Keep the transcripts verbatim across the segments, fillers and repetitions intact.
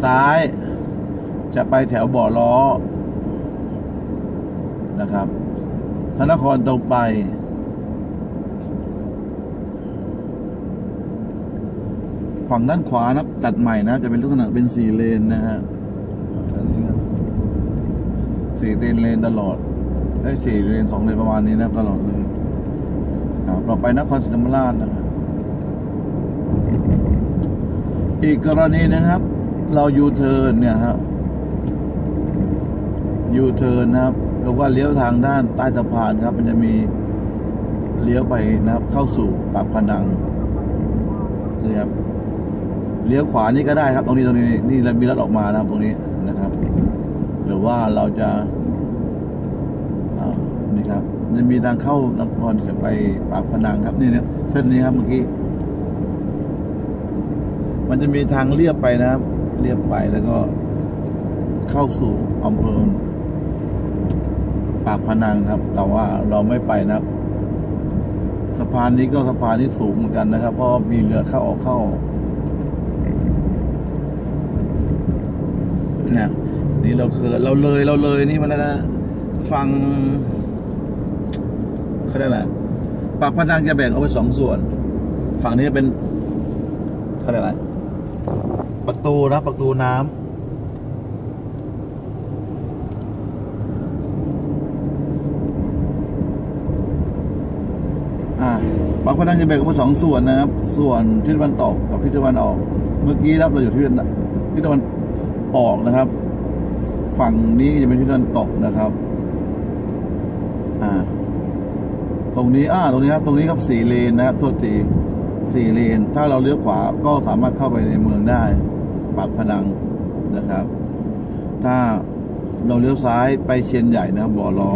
ซ้ายจะไปแถวบ่อล้อนะครับพระนครตรงไปฝั่งด้านขวานะตัดใหม่นะจะเป็นลักษณะเป็นสี่เลนนะฮะสี่เลนเลนตลอดได้สี่เลนสองเลนประมาณนี้นะตลอดเลยครับเราไปนครศรีธรรมราชนะครับอีกกรณีนะครับเรายูเทิร์นเนี่ยครับยูเทิร์นนะครับหรือว่าเลี้ยวทางด้านใต้สะพานครับมันจะมีเลี้ยวไปนะครับเข้าสู่ปากพนังนี่ครับเลี้ยวขวานี่ก็ได้ครับตรงนี้ตรงนี้นี่เรามีรถออกมานะครับตรงนี้นะครับหรือว่าเราจะนี่ครับจะมีทางเข้านครจะไปปากพนังครับนี่เนี่ยเส้นนี้ครับเมื่อกี้มันจะมีทางเลียบไปนะครับเลียบไปแล้วก็เข้าสู่อำเภอปากพนังครับแต่ว่าเราไม่ไปนะครับสะพานนี้ก็สะพานที่สูงเหมือนกันนะครับเพราะมีเรือเข้าออกเข้าเนี่ยนี่เราเคยเราเลยเราเลยนี่มาแล้วนะฟังเขาได้แหละปากพนังจะแบ่งออกเป็นสองส่วนฝั่งนี้เป็นเขาได้อะไรประตูนะประตูน้ำปากพนังจะแบ่งออกเป็นสองส่วนนะครับส่วนทิศตะวันตกกับทิศตะวันออกเมื่อกี้ครับเราอยู่ที่ทิศตะวันออกนะครับฝั่งนี้จะเป็นทิศตะวันตกนะครับอ่าตรงนี้อ่าตรงนี้ครับตรงนี้ครับสี่เลนนะครับโทษทีสี่เลนถ้าเราเลี้ยวขวาก็สามารถเข้าไปในเมืองได้ปากพนังนะครับถ้าเราเลี้ยวซ้ายไปเชียนใหญ่นะครับบ่อล้อ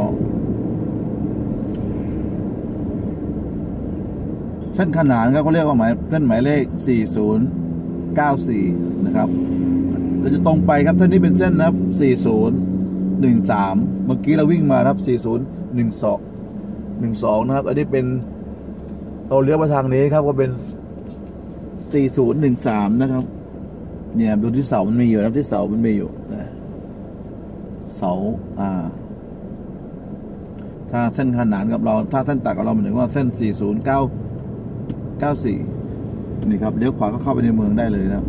เส้นขนานครับเขาเรียกว่าหมายเส้นหมายเลขสี่ศูนย์เก้าสี่นะครับเราจะตรงไปครับเส้นนี้เป็นเส้นนะครับสี่ศูนย์หนึ่งสามเมื่อกี้เราวิ่งมาครับสี่ศูนย์หนึ่งสองหนึ่งสองนะครับอันนี้เป็นเราเลี้ยวมาทางนี้ครับก็เป็นสี่ศูนย์หนึ่งสามนะครับเนี่ยดูที่เสามันมีอยู่นะที่เสามันมีอยู่นะเสาอ่าถ้าเส้นขนานกับเราถ้าเส้นตัดกับเราหมายถึงว่าเส้นสี่ศูนย์เก้าเก้าสี่นี่ครับเลี้ยวขวาก็เข้าไปในเมืองได้เลยนะครับ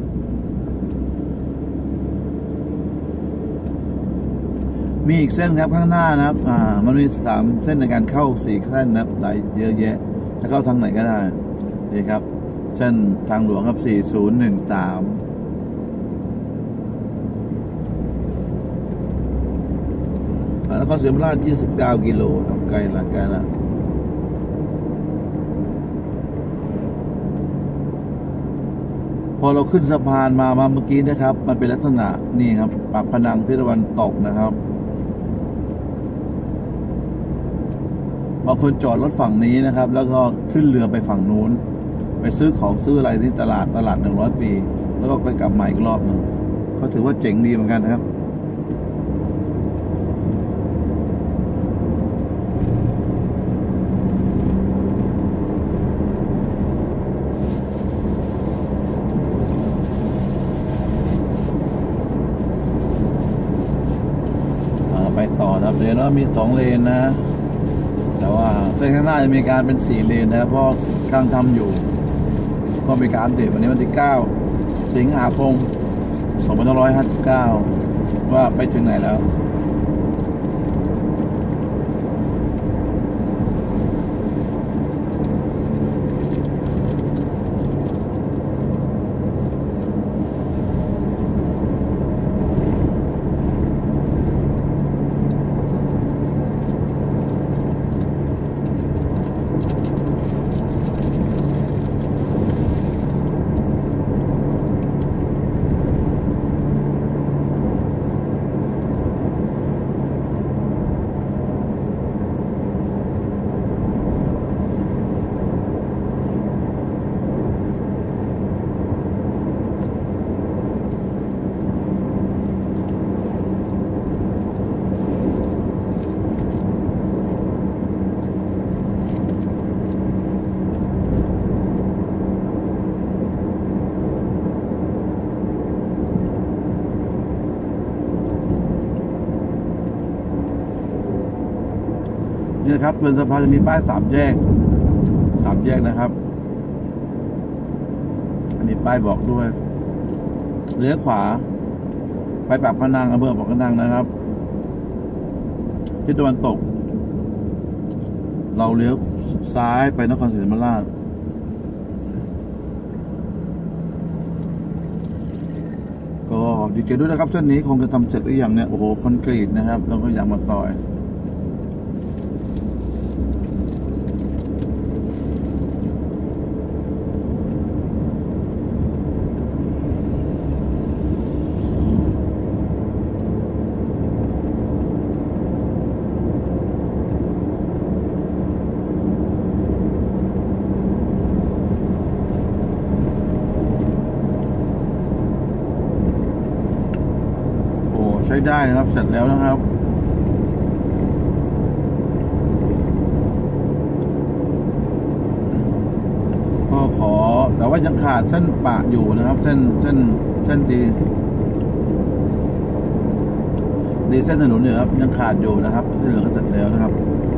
มีอีกเส้นครับข้างหน้านะครับอ่ามันมีสามเส้นในการเข้าสี่เส้นนะครับหลายเยอะแยะถ้าเข้าทางไหนก็ได้นี่ครับเส้นทางหลวงครับสี่ศูนย์หนึ่งสามนครศรีธรรมราชยี่สิบเก้ากิโลนะไกลละไกลละพอเราขึ้นสะพานมามาเมื่อกี้นะครับมันเป็นลักษณะนี่ครับปากพนังทิศตะวันตกนะครับบางคนจอดรถฝั่งนี้นะครับแล้วก็ขึ้นเรือไปฝั่งนู้นไปซื้อของซื้ออะไรที่ตลาดตลาดหนึ่งร้อยปีแล้วก็ค่อยกลับมาอีกรอบหนึ่งก็ถือว่าเจ๋งดีเหมือนกันนะครับไปต่อครับเดี๋ยวเรามีสองเลนนะแต่ว่าเส้นข้างหน้าจะมีการเป็นสี่เลนนะครับเพราะกำลังทำอยู่ก็มีการอัปเดตวันนี้วันที่เก้าสิงหาคมสองพันห้าร้อยห้าสิบเก้าว่าไปถึงไหนแล้วนี่นะครับบนสะพานจะมีป้ายสามแยกสามแยกนะครับมีป้ายบอกด้วยเลี้ยวขวาไปปากพนังอำเภอปากพนังนะครับทิศตะวันตกเราเลี้ยวซ้ายไปนครศรีธรรมราชก็ดีใจด้วยนะครับเส้นนี้คงจะทำเสร็จหรือยังเนี่ยโอ้โหคอนกรีตนะครับแล้วก็ยางมาต่อยใช้ได้นะครับเสร็จแล้วนะครับก็ขอแต่ว่ายังขาดเส้นปะอยู่นะครับเส้นเส้นเส้นดีดีเส้นถนนเนี่ยครับยังขาดอยู่นะครับที่เหลือก็เสร็จแล้วนะครับ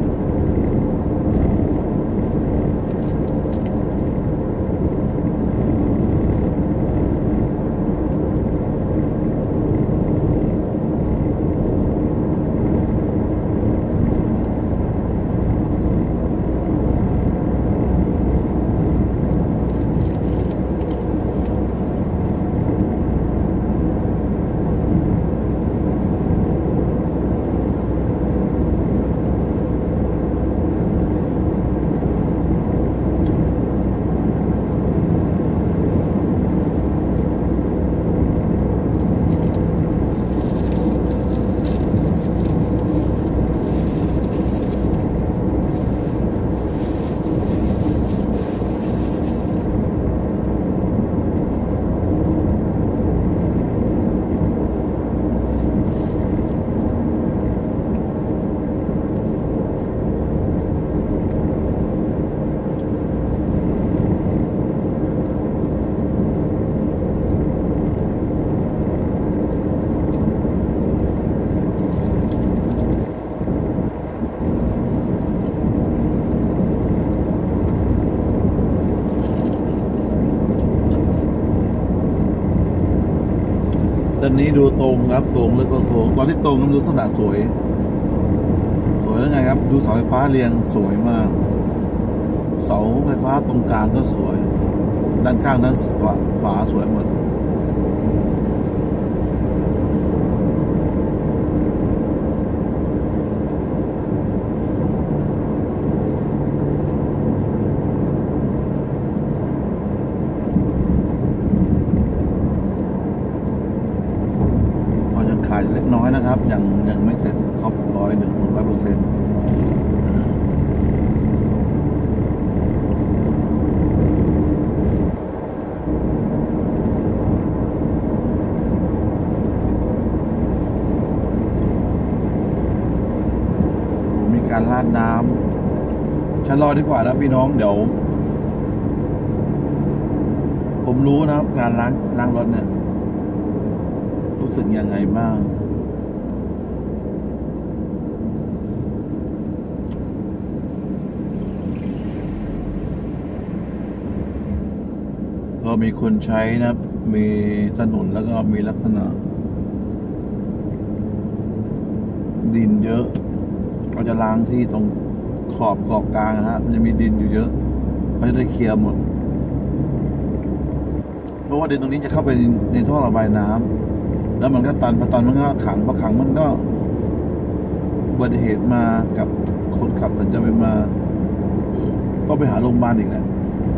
เส้นนี้ดูตรงครับตรงแล้วก็โค้งตอนที่ตรงมันดูลักษณะสวยสวยแล้วไงครับดูเสาไฟฟ้าเรียงสวยมากเสาไฟฟ้าตรงกลางก็สวยด้านข้างด้านขวาสวยหมดขายเล็กน้อยนะครับยังยังไม่เสร็จครบร้อยหนึ่งร้อยเปอร์เซ็นต์มีการราดน้ำชะลอดีกว่านะพี่น้องเดี๋ยวผมรู้นะครับการล้างล้างรถเนี่ยรู้สึกยังไงบ้างก็มีคนใช้นะมีถนนแล้วก็มีลักษณะดินเยอะเขาจะล้างที่ตรงขอบเกาะกลางนะฮะมันจะมีดินอยู่เยอะเขาจะได้เคลียร์หมดเพราะว่าดินตรงนี้จะเข้าไปในท่อระบายน้ำแล้วมันก็ตันพอตันมันก็ขังพอขังมันก็อุบัติเหตุมากับคนขับสัญจรไปมาก็ไปหาโรงพยาบาลอีกแหละ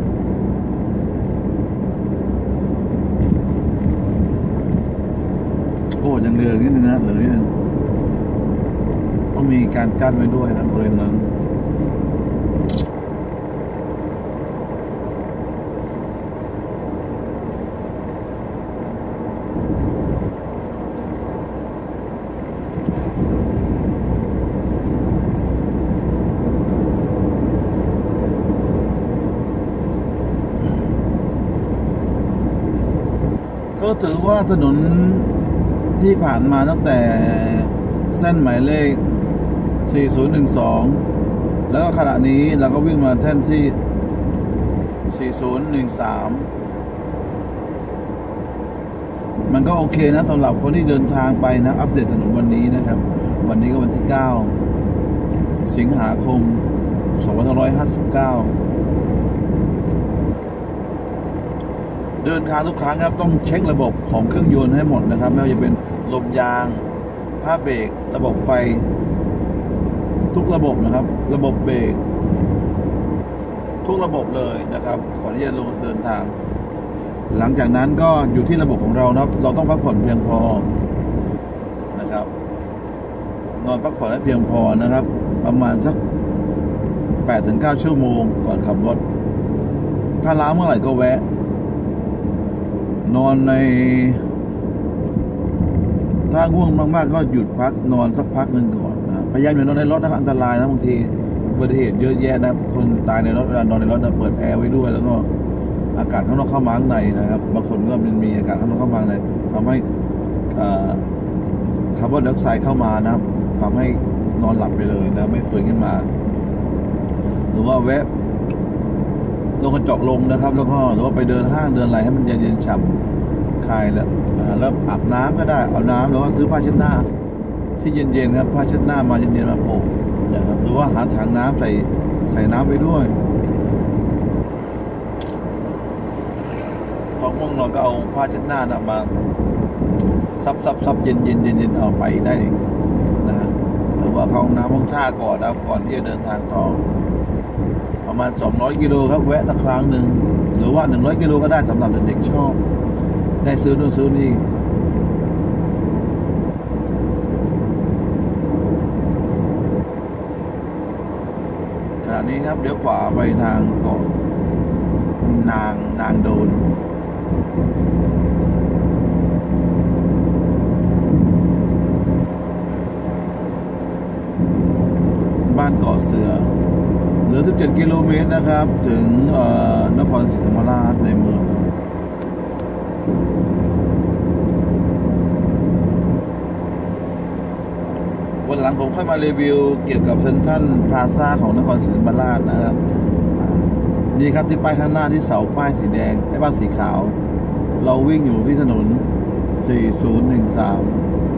โอ้ยังเหลือนิดนึงนะเหลือนิดนึงต้องมีการกั้นไว้ด้วยนะบริเวณนั้นก็ถือว่าถนนที่ผ่านมาตั้งแต่เส้นหมายเลขสี่ศูนย์หนึ่งสองแล้วก็ขณะนี้เราก็วิ่งมาแท่นที่สี่ศูนย์หนึ่งสามมันก็โอเคนะสำหรับคนที่เดินทางไปนะอัปเดตถนนวันนี้นะครับวันนี้ก็วันที่เก้าสิงหาคมสองพันห้าร้อยห้าสิบเก้าเดินทางทุกครั้งครับต้องเช็คระบบของเครื่องยนต์ให้หมดนะครับไม่ว่าจะเป็นลมยางผ้าเบรกระบบไฟทุกระบบนะครับระบบเบรกทุกระบบเลยนะครับก่อนที่จะลงเดินทางหลังจากนั้นก็อยู่ที่ระบบของเรานะครับเราต้องพักผ่อนเพียงพอนะครับนอนพักผ่อนให้เพียงพอนะครับประมาณสัก แปดถึงเก้า ชั่วโมงก่อนขับรถถ้าล้าเมื่อไหร่ก็แวะนอนในถ้าง่วงมากๆก็หยุดพักนอนสักพักหนึ่งก่อนนะพยายามอย่านอนในรถนะอันตรายนะบางทีอุบัติเหตุเยอะแยะนะคนตายในรถเวลานอนในรถนะเปิดแอร์ไว้ด้วยแล้วก็อากาศข้างนอกเข้ามาข้างในนะครับบางคนก็มันมีอากาศข้างนอกเข้ามาในทำให้คาร์บอนไดออกไซด์เข้ามานะครับทำให้นอนหลับไปเลยนะไม่ฟื้นขึ้นมาหรือว่าแวะลงกระจกลงนะครับแล้วก็หรือว่าไปเดินห้างเดินอะไรให้มันเย็นๆฉ่ำคลายแล้วแล้วอาบน้ำก็ได้เอาน้ำหรือว่าซื้อผ้าเช็ดหน้าที่เย็นๆครับผ้าเช็ดหน้ามาเย็นๆมาโปะนะครับหรือว่าหาถังน้ำใส่ใส่น้ำไปด้วยพอง่วงนอนก็เอาผ้าเช็ดหน้านะมาซับซับซับเย็นเย็นเย็นเย็นเอาไปได้นะหรือว่าเข้าห้องน้ำห้องท่าก่อนนะก่อนที่จะเดินทางต่อประมาณสองร้อยกิโลครับแวะสักครั้งหนึ่งหรือว่าหนึ่งร้อยกิโลก็ได้สำหรับเด็กชอบได้ซื้อนู่นซื้อนี่ขณะนี้ครับเดี๋ยวขวาไปทางเกาะนางนางโดนบ้านเกาะเสือเหลือสิบเจ็ดกิโลเมตรนะครับถึงนครศรีธรรมราชในเมืองวันหลังผมค่อยมารีวิวเกี่ยวกับเซ็นทรัลพลาซ่าของนครศรีธรรมราชนะครับนี่ครับที่ป้ายข้างหน้าที่เสาป้ายสีแดงไอ้บ้านสีขาวเราวิ่งอยู่ที่ถนนสี่ศูนย์หนึ่งสาม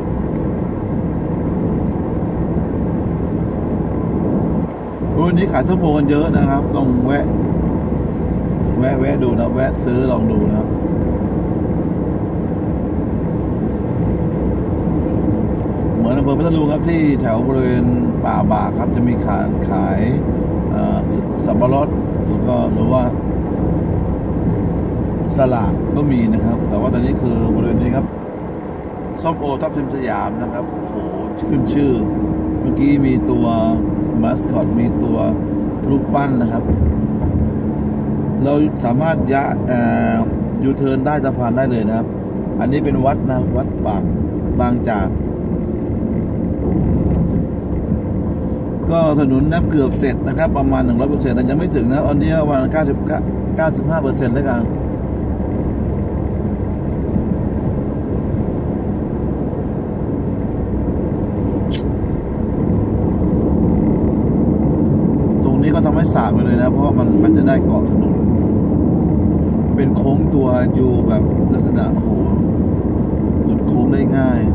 วันนี้ขายส้มโอกันเยอะนะครับลองแวะแวะแวะดูนะแวะซื้อลองดูนะครับเหมือนอำเภอพัทลุงครับที่แถวบริเวณป่าบากครับจะมีขายขายสับปะรดแล้วก็หรือว่าสลัดก็มีนะครับแต่ว่าตอนนี้คือบริเวณนี้ครับส้มโอทับทิมสยามนะครับโอ้โหขึ้นชื่อเมื่อกี้มีตัวมาสคอตมีตัวรูปปั้นนะครับเราสามารถยะยูเทิร์นได้สะพานได้เลยนะครับอันนี้เป็นวัดนะวัดปากบางจากก็ถนนนับเกือบเสร็จนะครับประมาณ หนึ่งร้อยเปอร์เซ็นต์ แต่ยังไม่ถึงนะอันนี้ประมาณเก้าสิบ เก้าสิบห้าเปอร์เซ็นต์แล้วกันก็ทำให้สากไปเลยนะเพราะว่ามันมันจะได้เกาะถนนเป็นโค้งตัวยูแบบลักษณะโอ้โหหลุดโค้งได้ง่าย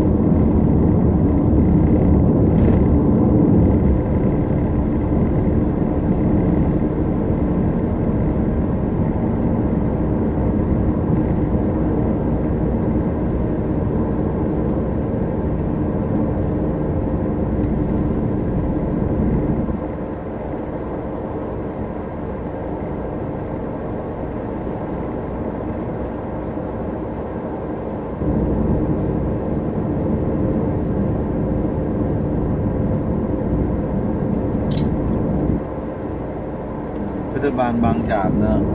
เทศบาลบางจากนะนะครับ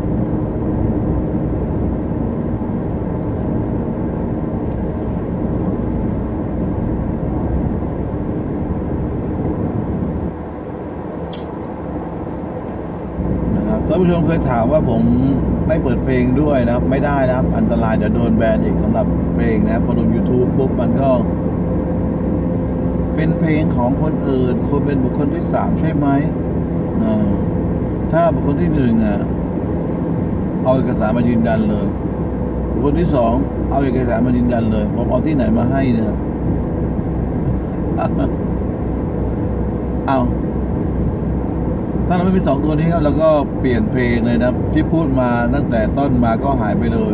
ท่านผู้ชมเคยถามว่าผมไม่เปิดเพลงด้วยนะครับไม่ได้นะครับอันตรายเดี๋ยวโดนแบนอีกสำหรับเพลงนะพอลง YouTube ปุ๊บมันก็เป็นเพลงของคนอื่นคนเป็นบุคคลที่สามใช่ไหมถ้าบุคคลที่หนึ่งอ่ะเอาเอกสารมายืนยันเลยบุคคลที่สองเอาเอกสารมายืนยันเลยผมเอาที่ไหนมาให้เนี่ยเอาถ้าเราไม่มีสองตัวนี้ครับเราก็เปลี่ยนเพลงเลยนะที่พูดมาตั้งแต่ต้นมาก็หายไปเลย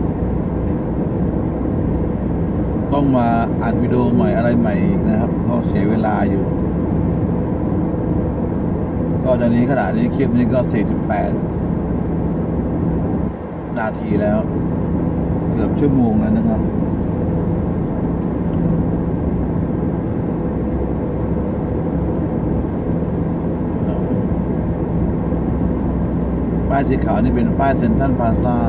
ต้องมาอัดวิดีโอใหม่อะไรใหม่อีกนะครับก็เสียเวลาอยู่ก็ตอนนี้ขนาดนี้คลิปนี้ก็สี่สิบแปดนาทีแล้วเกือบชั่วโมงแล้วนะครับป้ายสีขาวนี่เป็นป้ายเซ็นทรัลพลาซ่า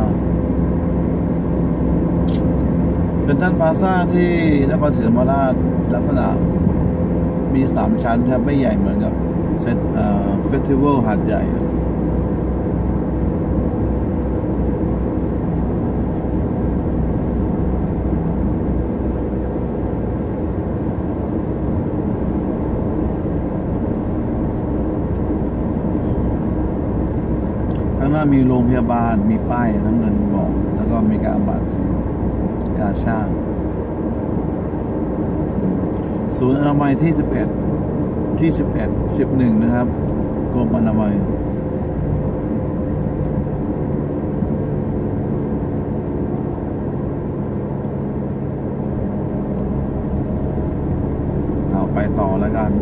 เซ็นทรัลพลาซ่าที่นครศรีธรรมราชลักษณะมีสามชั้นครับไม่ใหญ่เหมือนกับเซ็ตเฟสติวัลหาดใหญ่ข้างหน้ามีโรงพยาบาลมีป้ายน้ำเงินบอกแล้วก็มีการบาดสีกาชาดศูนย์อนามัยที่สิบเอ็ดที่สิบเอ็ด สิบเอ็ดนะครับกรมอนามัยเอาไปต่อแล้วกัน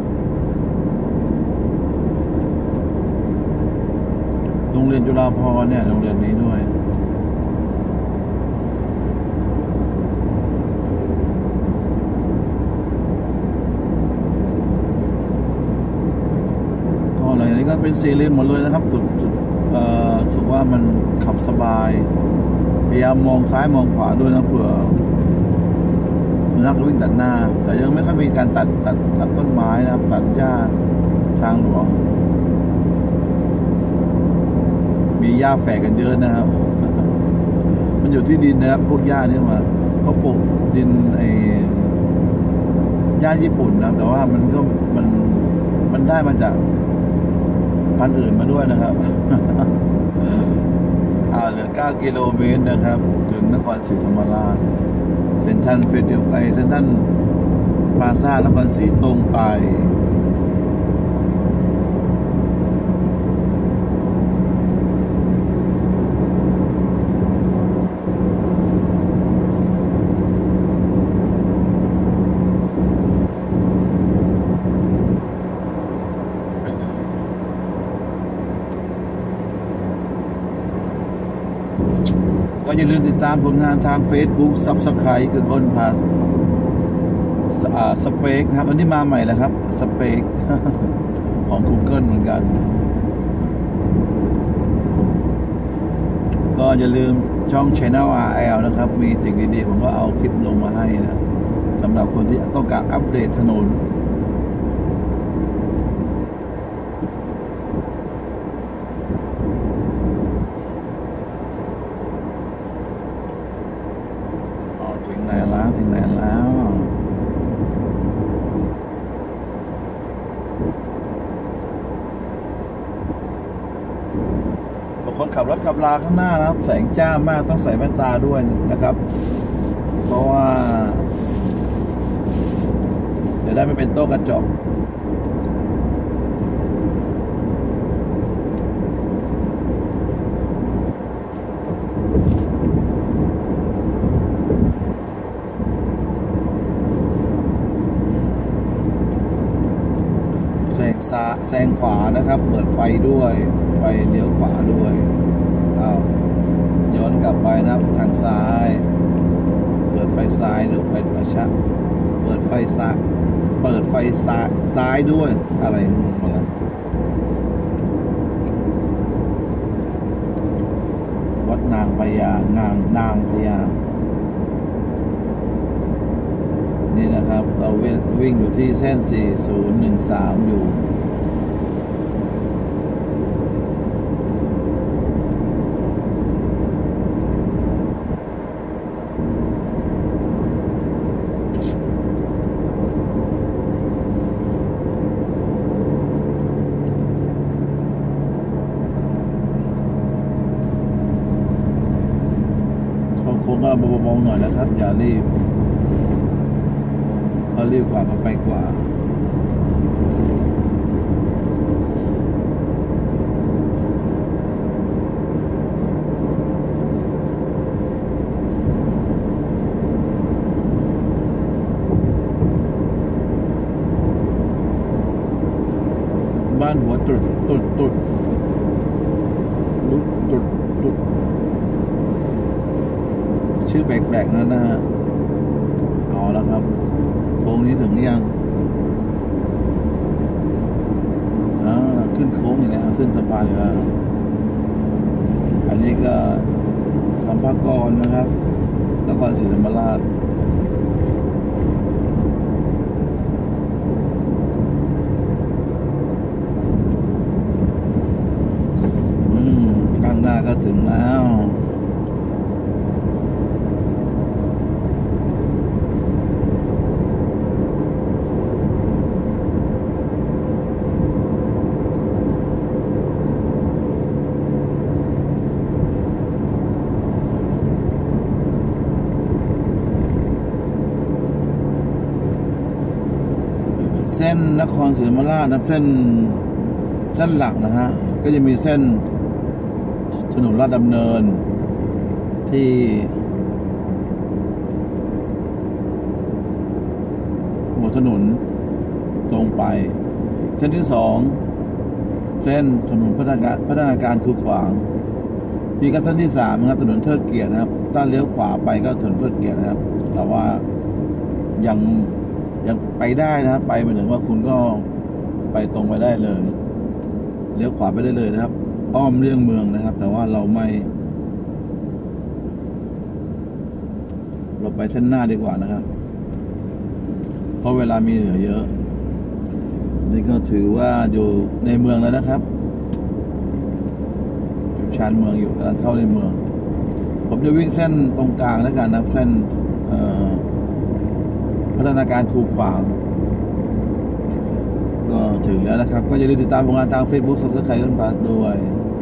โรงเรียนจุฬาภรณ์เนี่ยโรงเรียนนี้ด้วยอะไรอย่างนี้ก็เป็นสี่เลนหมดเลยนะครับสุดเอ่อสุดว่ามันขับสบายพยายามมองซ้ายมองขวาด้วยนะเผื่อนักวิ่งตัดหน้าแต่ยังไม่ค่อยมีการตัดตัดตัดต้นไม้นะครับตัดหญ้าทางหลวงมีหญ้าแฝกกันเยอะนะครับมันอยู่ที่ดินนะครับพวกหญ้านี่มาเขาปลูกดินไอ้หญ้าญี่ปุ่นนะแต่ว่ามันก็มันมันได้มาจากพันธุ์อื่นมาด้วยนะครับอ่าเหลือเก้ากิโลเมตรนะครับถึงนครศรีธรรมราชเซ็นทรัลเฟสติวัลไปเซ็นทรัลพลาซ่านครศรีตรงไปก็อย่าลืมติดตามผลงานทาง Facebook Subscribe คือคนพาสเปกครับอันนี้มาใหม่แล้วครับสเปกของ Google เหมือนกันก็อย่าลืมช่อง Channel อาร์ แอล นะครับมีสิ่งดีๆผมก็เอาคลิปลงมาให้นะสำหรับคนที่ต้องการอัปเดตถนนถึงไหนแล้วถึงไหนแล้วบางคนขับรถขับลาข้างหน้านะครับแสงจ้ามากต้องใส่แว่นตาด้วยนะครับเพราะว่าจะได้ไม่เป็นโต๊ะกระจกแซงขวานะครับเปิดไฟด้วยไฟเลี้ยวขวาด้วยอ้าวย้อนกลับไปนะครับทางซ้ายเปิดไฟซ้ายหรือไฟประชักเปิดไฟซ้ายเปิดไฟซ้ายซ้ายด้วยอะไรมาแล้ววัดนางพญานางนางพญานี่นะครับเราวิ่งอยู่ที่เส้นสี่ศูนย์หนึ่งสามอยู่เบาๆหน่อยนะครับอย่ารีบเขารีบกว่าเขาไปกว่าบ้านหัวตุดตุดตุดลุดตุดตุดชื่อแปลกๆนั่นนะฮะเอาแล้วครับโค้งนี้ถึงยังอ่าขึ้นโค้งอย่างนี้ขึ้นสะพานอยู่แล้วอันนี้ก็สัมภากรนะครับนครศรีธรรมราชข้างหน้าก็ถึงแล้วเส้นนครศรีธรรมราชนะเส้นเส้นหลักนะฮะก็จะมีเส้นถนนลาดดำเนินที่หัวถนนตรงไปเส้นที่สองเส้นถนนพัฒนาการพัฒนาการคูขวางมีกับเส้นที่สามนะครับถนนเทิดเกียรตินะครับถ้าเลี้ยวขวาไปก็ถนนเทิดเกียรตินะครับแต่ว่ายังยังไปได้นะครับไปหมายถึงว่าคุณก็ไปตรงไปได้เลยเลี้ยวขวาไปได้เลยนะครับอ้อมเลี่ยงเมืองนะครับแต่ว่าเราไม่เราไปเส้นหน้าดีกว่านะครับเพราะเวลามีเหลือเยอะนี่ก็ถือว่าอยู่ในเมืองแล้วนะครับอยู่ชานเมืองอยู่กำลังเข้าในเมืองผมจะวิ่งเส้นตรงกลางแล้วกันนะเส้นพัฒนาการคูขวางก็ถึงแล้วนะครับก็อย่าลืมติดตามผลงานทาง Facebook Subscribe กันไปด้วย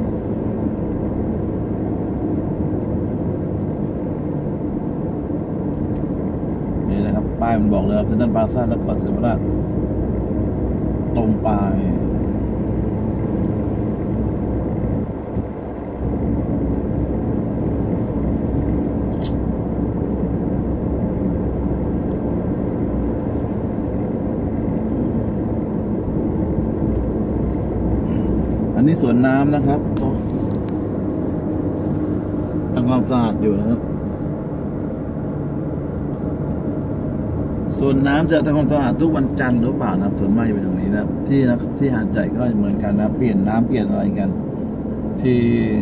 นี่นะครับป้ายมันบอกเลยครับเซ็นทรัลพลาซ่านครศรีธรรมราชตรงไปอันนี้สวนน้ำนะครับทำความสะอาดอยู่นะครับสวนน้ำจะทำความสะอาดทุกวันจันทร์หรือเปล่านะส่วนมากจะเป็นอย่างนี้นะที่ที่หาดใหญ่ก็เหมือนกันนะเปลี่ยนน้ำเปลี่ยนอะไรกันที่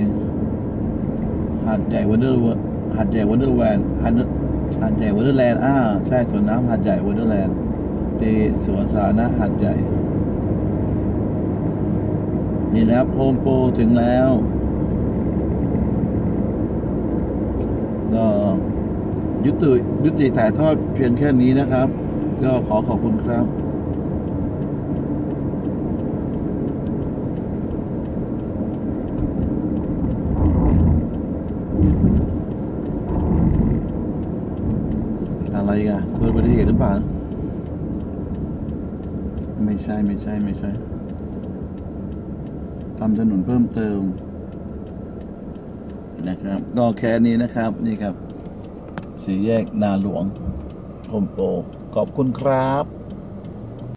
หาดใหญ่วันเดอร์หาดใหญ่วันเดอร์แลนด์หาดหาดใหญ่วันเดอร์แลนด์อ่าใช่สวนน้ำหาดใหญ่วันเดอร์แลนด์ที่สวนสาธารณะหาดใหญ่นี่แล้วโฮมโปรถึงแล้วก็ยุติยุติถ่ายทอดเพียงแค่นี้นะครับก็ขอขอบคุณครับอะไรกันเกิดอุบัติเหตุหรือเปล่าไม่ใช่ไม่ใช่ไม่ใช่ทำถนนเพิ่มเติมนะครับก็แค่นี้นะครับนี่ครับสี่แยกนาหลวงโฮมโปรขอบคุณครับ